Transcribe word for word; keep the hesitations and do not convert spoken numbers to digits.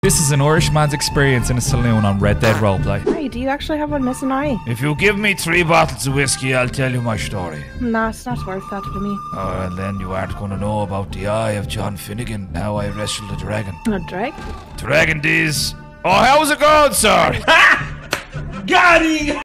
This is an Irishman's experience in a saloon on Red Dead Roleplay. Hey, do you actually have a missing eye? If you give me three bottles of whiskey, I'll tell you my story. Nah, it's not worth that to me. Oh, and then you aren't going to know about the eye of John Finnegan, how I wrestled a dragon. A drag? Dragon Diz. Oh, how's it going, sir? Got him!